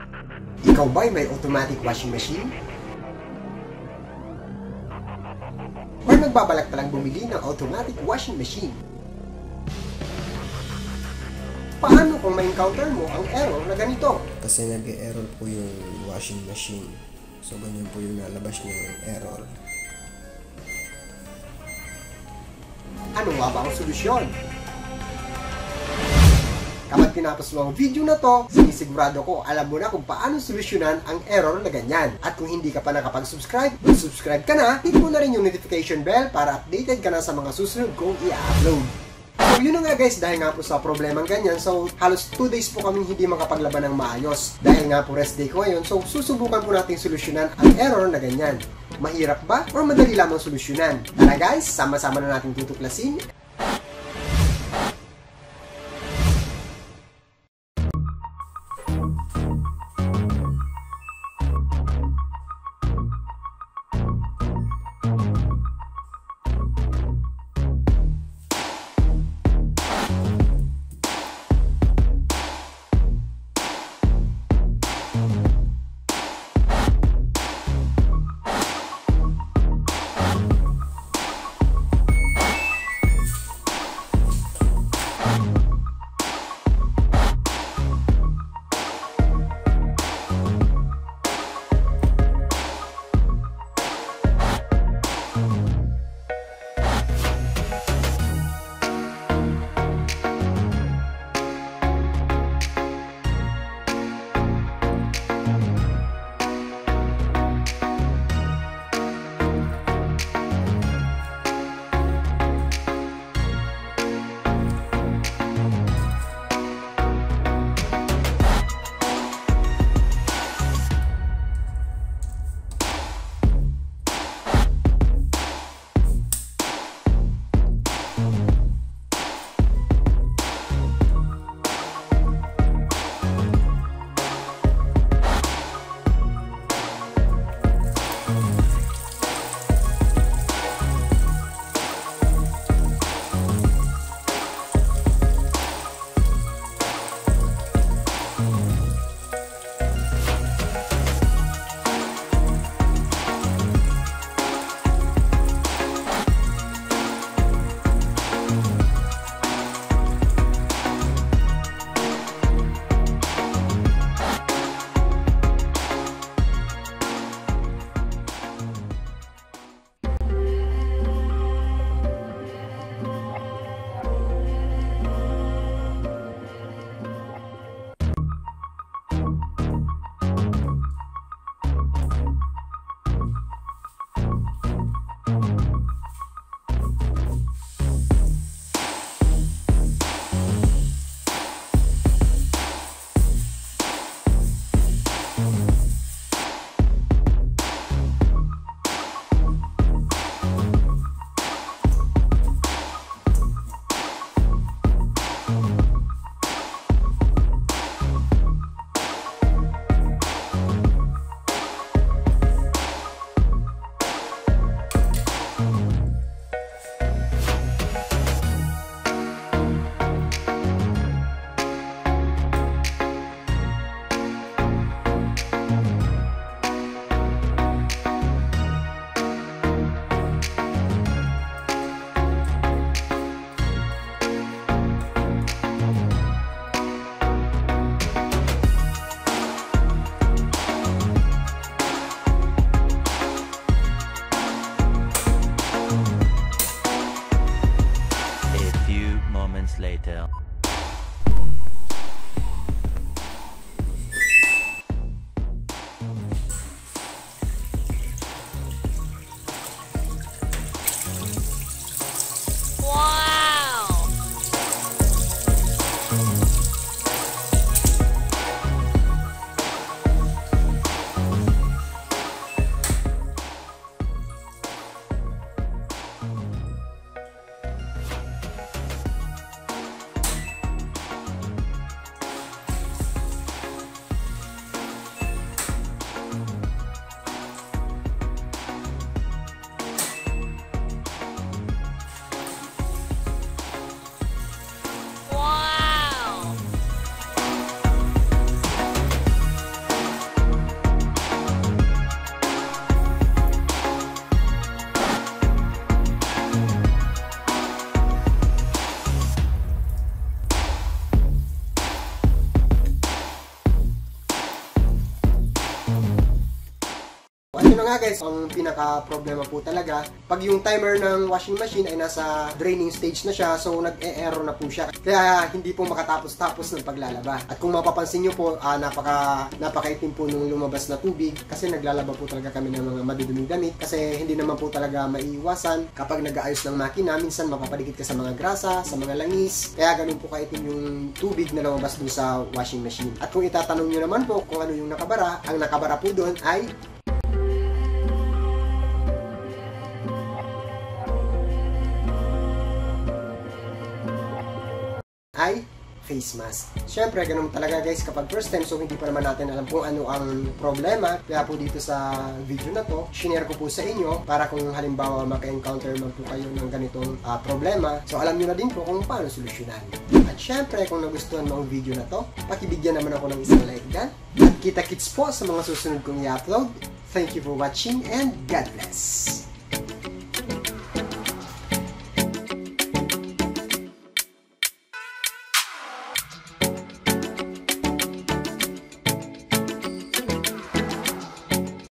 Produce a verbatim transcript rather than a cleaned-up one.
Ikaw ba'y may automatic washing machine? Or nagbabalak palang bumili ng automatic washing machine? Paano kung ma-encounter mo ang error na ganito? Kasi nag-error po yung washing machine. So, ganyan po yung nalabas niya yung error. Ano nga ba ang solusyon? Kapag tinapos mo ang video na to, sinisigurado ko alam mo na kung paano solusyonan ang error na ganyan. At kung hindi ka pa nakapag-subscribe, subscribe ka na, hit mo na rin yung notification bell para updated ka na sa mga susunod kong i-upload. So yun na nga guys, dahil nga po sa problemang ganyan, so halos two days po kaming hindi makapaglaban ng maayos. Dahil nga po rest day ko ngayon, so susubukan po natin solusyonan ang error na ganyan. Mahirap ba? Or madali lamang solusyonan? Tara guys, sama-sama na natin tutuklasin. nga guys, ang pinaka-problema po talaga, pag yung timer ng washing machine ay nasa draining stage na siya, so nag-e-error na po siya. Kaya hindi po makatapos-tapos ng paglalaba. At kung mapapansin nyo po, uh, napaka, napakaitim po nung lumabas na tubig kasi naglalaba po talaga kami ng mga maduduming damit kasi hindi naman po talaga maiiwasan kapag nag-aayos ng makina, minsan mapapaligid ka sa mga grasa, sa mga langis, kaya ganun po kaitim yung tubig na lumabas dun sa washing machine. At kung itatanong nyo naman po kung ano yung nakabara, ang nakabara po doon ay ay face mask. Siyempre, ganun talaga guys kapag first time, so hindi pa naman natin alam kung ano ang problema. Kaya po dito sa video na to, shinare ko po sa inyo para kung halimbawa maka-encounter man po kayo ng ganitong uh, problema, so alam nyo na din po kung paano solusyonan. At syempre, kung nagustuhan mo ang video na to, pakibigyan naman ako ng isang like dyan. At kita-kits po sa mga susunod kong i-upload. Thank you for watching and God bless!